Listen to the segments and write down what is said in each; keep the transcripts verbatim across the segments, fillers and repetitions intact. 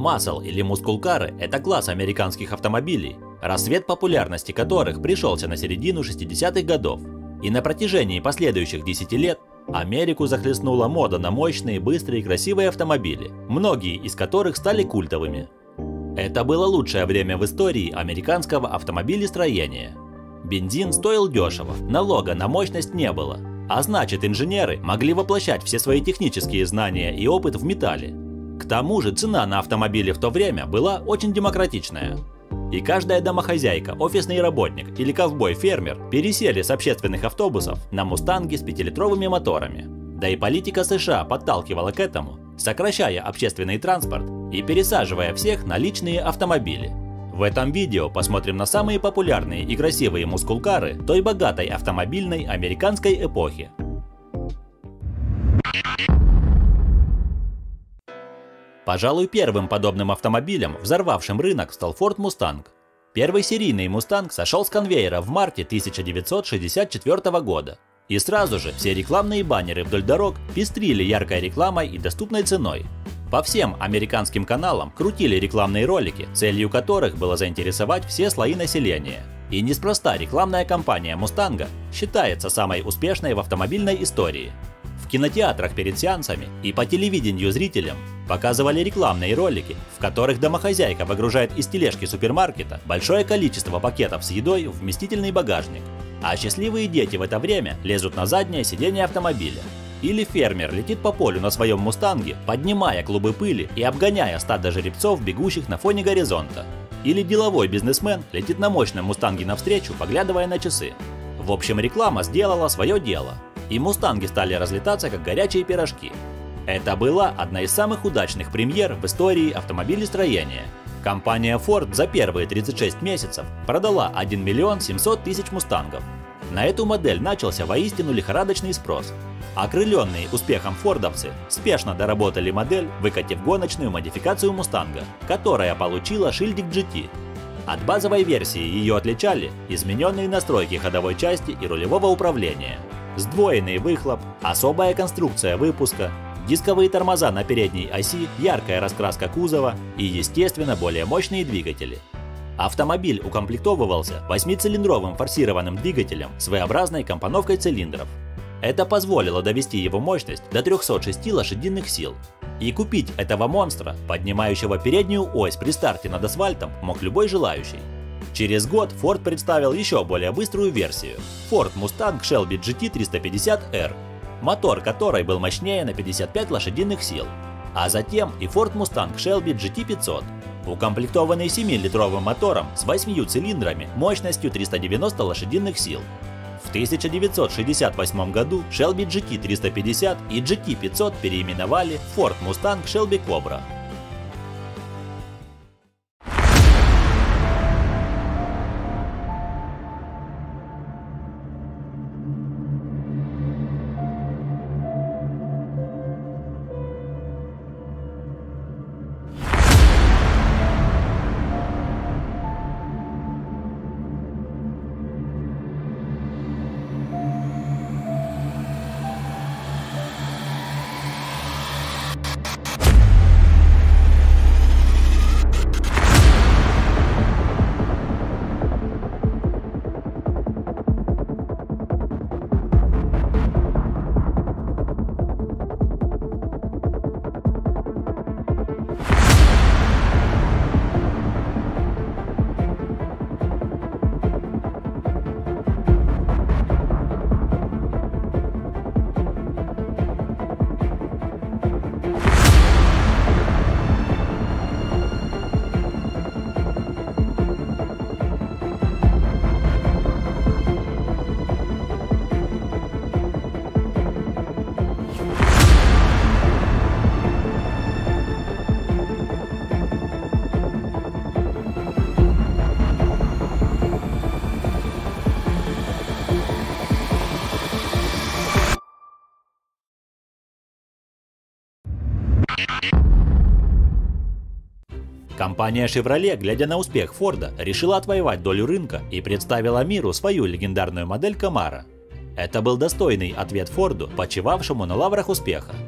Muscle или мускул-кары – это класс американских автомобилей, расцвет популярности которых пришелся на середину шестидесятых годов. И на протяжении последующих десяти лет Америку захлестнула мода на мощные, быстрые и красивые автомобили, многие из которых стали культовыми. Это было лучшее время в истории американского автомобилестроения. Бензин стоил дешево, налога на мощность не было, а значит, инженеры могли воплощать все свои технические знания и опыт в металле. К тому же цена на автомобили в то время была очень демократичная. И каждая домохозяйка, офисный работник или ковбой-фермер пересели с общественных автобусов на мустанги с пятилитровыми моторами. Да и политика США подталкивала к этому, сокращая общественный транспорт и пересаживая всех на личные автомобили. В этом видео посмотрим на самые популярные и красивые мускул-кары той богатой автомобильной американской эпохи. Пожалуй, первым подобным автомобилем, взорвавшим рынок, стал Ford Mustang. Первый серийный Mustang сошел с конвейера в марте тысяча девятьсот шестьдесят четвёртого года. И сразу же все рекламные баннеры вдоль дорог пестрили яркой рекламой и доступной ценой. По всем американским каналам крутили рекламные ролики, целью которых было заинтересовать все слои населения. И неспроста рекламная кампания Мустанга считается самой успешной в автомобильной истории. В кинотеатрах перед сеансами и по телевидению зрителям показывали рекламные ролики, в которых домохозяйка выгружает из тележки супермаркета большое количество пакетов с едой в вместительный багажник, а счастливые дети в это время лезут на заднее сиденье автомобиля. Или фермер летит по полю на своем мустанге, поднимая клубы пыли и обгоняя стадо жеребцов, бегущих на фоне горизонта. Или деловой бизнесмен летит на мощном мустанге навстречу, поглядывая на часы. В общем, реклама сделала свое дело, и мустанги стали разлетаться как горячие пирожки. Это была одна из самых удачных премьер в истории автомобилестроения. Компания Ford за первые тридцать шесть месяцев продала один миллион семьсот тысяч мустангов. На эту модель начался воистину лихорадочный спрос. Окрыленные успехом фордовцы спешно доработали модель, выкатив гоночную модификацию Мустанга, которая получила шильдик джи ти. От базовой версии ее отличали измененные настройки ходовой части и рулевого управления, сдвоенный выхлоп, особая конструкция выпуска, дисковые тормоза на передней оси, яркая раскраска кузова и, естественно, более мощные двигатели. Автомобиль укомплектовывался восьмицилиндровым форсированным двигателем с V-образной компоновкой цилиндров. Это позволило довести его мощность до трёхсот шести лошадиных сил. И купить этого монстра, поднимающего переднюю ось при старте над асфальтом, мог любой желающий. Через год Ford представил еще более быструю версию – Ford Mustang Shelby джи ти триста пятьдесят эр, мотор которой был мощнее на пятьдесят пять лошадиных сил. А затем и Ford Mustang Shelby джи ти пятьсот, укомплектованный семилитровым мотором с восьмью цилиндрами мощностью триста девяносто лошадиных сил. В тысяча девятьсот шестьдесят восьмом году Shelby джи ти триста пятьдесят и джи ти пятьсот переименовали в Ford Mustang Shelby Cobra. Компания Chevrolet, глядя на успех Форда, решила отвоевать долю рынка и представила миру свою легендарную модель Camaro. Это был достойный ответ Форду, почивавшему на лаврах успеха.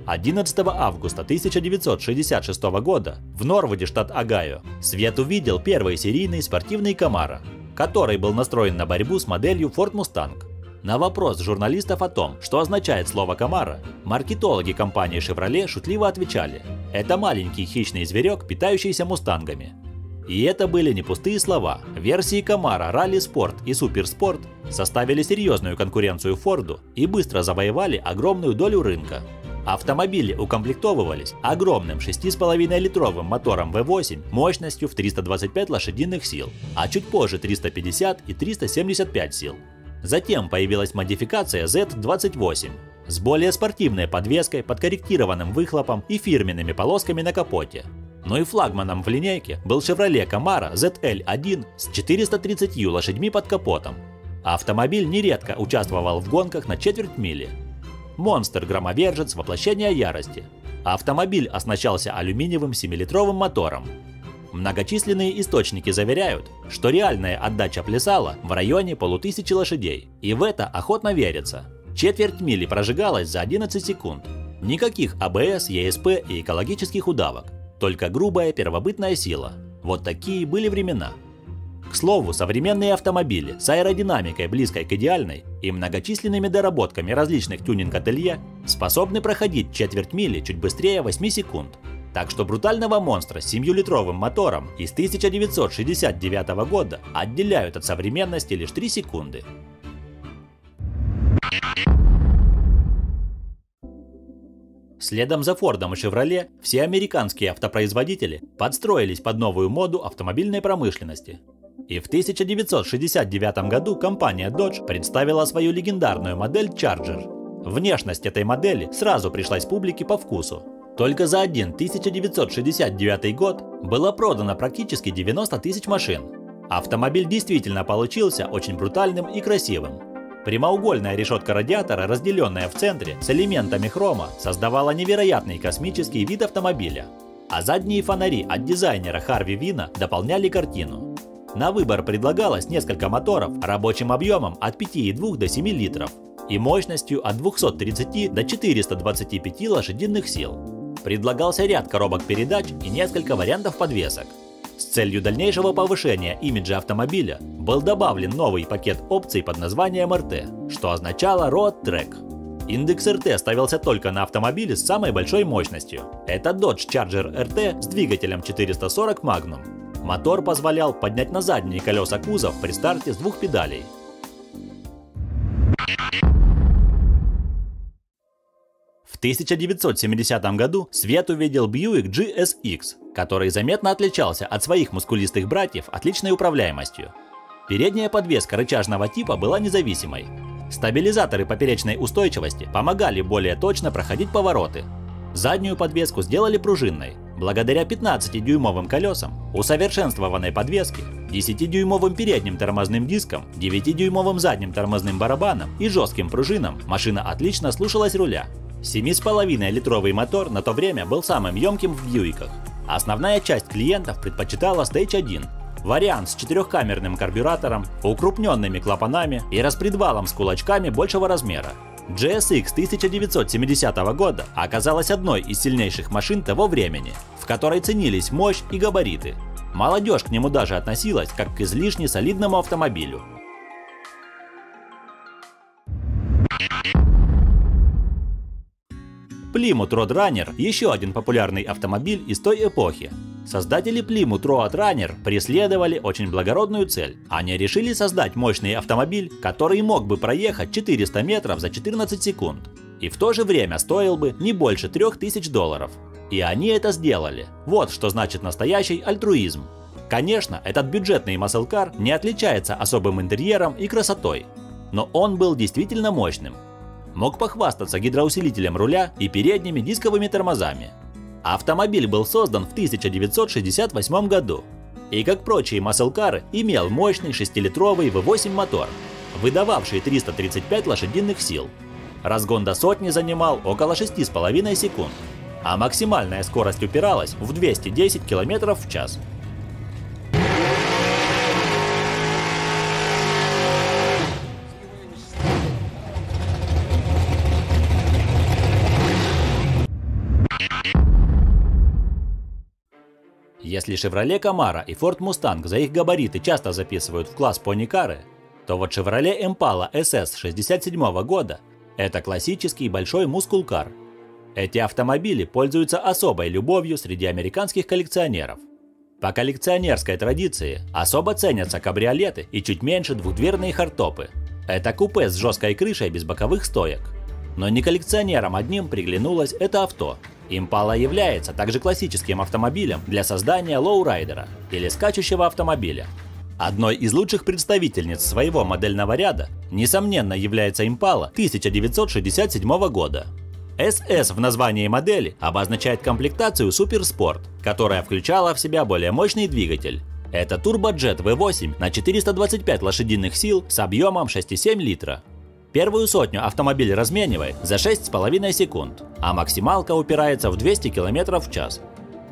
одиннадцатого августа тысяча девятьсот шестьдесят шестого года в Норвуде, штат Огайо, свет увидел первый серийный спортивный Camaro, который был настроен на борьбу с моделью Ford Mustang. На вопрос журналистов о том, что означает слово Camaro, маркетологи компании Chevrolet шутливо отвечали: это маленький хищный зверек, питающийся мустангами. И это были не пустые слова. Версии Camaro Rally Sport и Super Sport составили серьезную конкуренцию Форду и быстро завоевали огромную долю рынка. Автомобили укомплектовывались огромным шесть с половиной литровым мотором вэ восемь мощностью в триста двадцать пять лошадиных сил, а чуть позже триста пятьдесят и триста семьдесят пять сил. Затем появилась модификация зет двадцать восемь с более спортивной подвеской, подкорректированным выхлопом и фирменными полосками на капоте. Ну и флагманом в линейке был Chevrolet Camaro зет эл один с четырьмя тридцатью лошадьми под капотом. Автомобиль нередко участвовал в гонках на четверть мили. Монстр-громовержец воплощения ярости. Автомобиль оснащался алюминиевым семилитровым мотором. Многочисленные источники заверяют, что реальная отдача плясала в районе полутысячи лошадей. И в это охотно верится. Четверть мили прожигалась за одиннадцать секунд. Никаких а бэ эс, е эс пэ и экологических удавок. Только грубая первобытная сила. Вот такие были времена. К слову, современные автомобили с аэродинамикой, близкой к идеальной, и многочисленными доработками различных тюнинг-ателье способны проходить четверть мили чуть быстрее восьми секунд. Так что брутального монстра с семилитровым мотором из тысяча девятьсот шестьдесят девятого года отделяют от современности лишь три секунды. Следом за Фордом и Chevrolet все американские автопроизводители подстроились под новую моду автомобильной промышленности. И в тысяча девятьсот шестьдесят девятом году компания Dodge представила свою легендарную модель Charger. Внешность этой модели сразу пришлась публике по вкусу. Только за один тысяча девятьсот шестьдесят девятый год было продано практически девяносто тысяч машин. Автомобиль действительно получился очень брутальным и красивым. Прямоугольная решетка радиатора, разделенная в центре с элементами хрома, создавала невероятный космический вид автомобиля. А задние фонари от дизайнера Харви Вина дополняли картину. На выбор предлагалось несколько моторов рабочим объемом от пяти и двух до семи литров и мощностью от двухсот тридцати до четырёхсот двадцати пяти лошадиных сил. Предлагался ряд коробок передач и несколько вариантов подвесок. С целью дальнейшего повышения имиджа автомобиля был добавлен новый пакет опций под названием эр тэ, что означало Road Track. Индекс эр тэ ставился только на автомобиле с самой большой мощностью. Это Dodge Charger эр тэ с двигателем четыреста сорок Magnum. Мотор позволял поднять на задние колеса кузов при старте с двух педалей. В тысяча девятьсот семидесятом году свет увидел Buick джи эс икс, который заметно отличался от своих мускулистых братьев отличной управляемостью. Передняя подвеска рычажного типа была независимой. Стабилизаторы поперечной устойчивости помогали более точно проходить повороты. Заднюю подвеску сделали пружинной, благодаря пятнадцатидюймовым колесам, усовершенствованной подвеске, десятидюймовым передним тормозным дискам, девятидюймовым задним тормозным барабанам и жестким пружинам машина отлично слушалась руля. семь с половиной литровый мотор на то время был самым емким в Бьюиках. Основная часть клиентов предпочитала Stage один. Вариант с четырехкамерным карбюратором, укрупненными клапанами и распредвалом с кулачками большего размера. джи эс икс тысяча девятьсот семидесятого года оказалась одной из сильнейших машин того времени, в которой ценились мощь и габариты. Молодежь к нему даже относилась как к излишне солидному автомобилю. Plymouth Roadrunner – еще один популярный автомобиль из той эпохи. Создатели Plymouth Roadrunner преследовали очень благородную цель. Они решили создать мощный автомобиль, который мог бы проехать четыреста метров за четырнадцать секунд. И в то же время стоил бы не больше трёх тысяч долларов. И они это сделали. Вот что значит настоящий альтруизм. Конечно, этот бюджетный маслкар не отличается особым интерьером и красотой. Но он был действительно мощным. Мог похвастаться гидроусилителем руля и передними дисковыми тормозами. Автомобиль был создан в тысяча девятьсот шестьдесят восьмом году и, как прочие маслкары, имел мощный шестилитровый вэ восемь мотор, выдававший триста тридцать пять лошадиных сил. Разгон до сотни занимал около шести с половиной секунд, а максимальная скорость упиралась в двести десять километров в час. Если Chevrolet Camaro и Ford Mustang за их габариты часто записывают в класс пони-кары, то вот Chevrolet Impala эс эс шестьдесят седьмого года – это классический большой мускул-кар. Эти автомобили пользуются особой любовью среди американских коллекционеров. По коллекционерской традиции особо ценятся кабриолеты и чуть меньше двухдверные хардтопы. Это купе с жесткой крышей без боковых стоек. Но не коллекционерам одним приглянулось это авто. Impala является также классическим автомобилем для создания лоурайдера или скачущего автомобиля. Одной из лучших представительниц своего модельного ряда, несомненно, является Impala тысяча девятьсот шестьдесят седьмого года. эс эс в названии модели обозначает комплектацию Суперспорт, которая включала в себя более мощный двигатель. Это турбоджет ви восемь на четыреста двадцать пять лошадиных сил с объемом шесть и семь литра. Первую сотню автомобиль разменивает за шесть с половиной секунд, а максималка упирается в двести километров в час.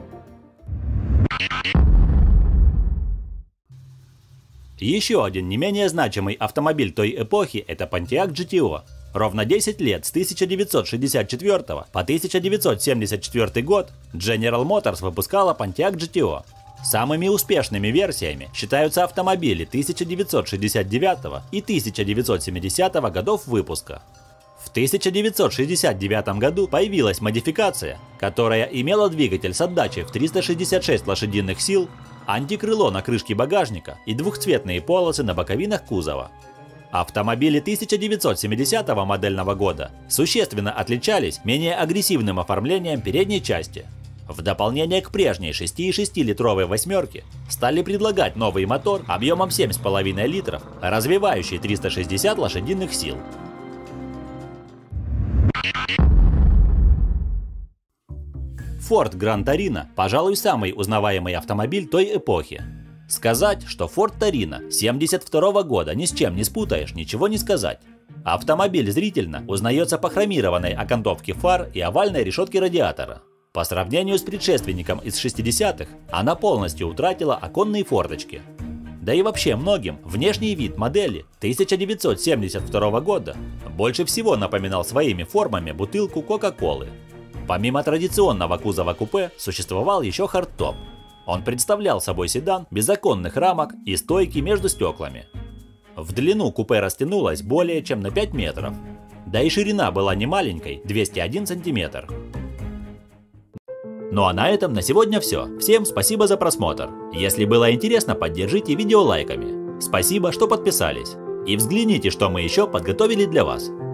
Еще один не менее значимый автомобиль той эпохи – это Pontiac джи ти о. Ровно десять лет, с тысяча девятьсот шестьдесят четвёртого по тысяча девятьсот семьдесят четвёртый год, General Motors выпускала Pontiac джи ти о. Самыми успешными версиями считаются автомобили тысяча девятьсот шестьдесят девятого и тысяча девятьсот семидесятого годов выпуска. В тысяча девятьсот шестьдесят девятом году появилась модификация, которая имела двигатель с отдачей в триста шестьдесят шесть лошадиных сил, антикрыло на крышке багажника и двухцветные полосы на боковинах кузова. Автомобили тысяча девятьсот семидесятого модельного года существенно отличались менее агрессивным оформлением передней части. В дополнение к прежней шести и шести литровой восьмерке стали предлагать новый мотор объемом семь с половиной литров, развивающий триста шестьдесят лошадиных сил. Ford Gran Torino, пожалуй, самый узнаваемый автомобиль той эпохи. Сказать, что Ford Torino семьдесят второго года ни с чем не спутаешь, ничего не сказать. Автомобиль зрительно узнается по хромированной окантовке фар и овальной решетке радиатора. По сравнению с предшественником из шестидесятых, она полностью утратила оконные форточки. Да и вообще многим внешний вид модели тысяча девятьсот семьдесят второго года больше всего напоминал своими формами бутылку Кока-Колы. Помимо традиционного кузова купе существовал еще хардтоп. Он представлял собой седан без оконных рамок и стойки между стеклами. В длину купе растянулось более чем на пять метров. Да и ширина была не маленькой – двести один сантиметр. Ну а на этом на сегодня все. Всем спасибо за просмотр. Если было интересно, поддержите видео лайками. Спасибо, что подписались. И взгляните, что мы еще подготовили для вас.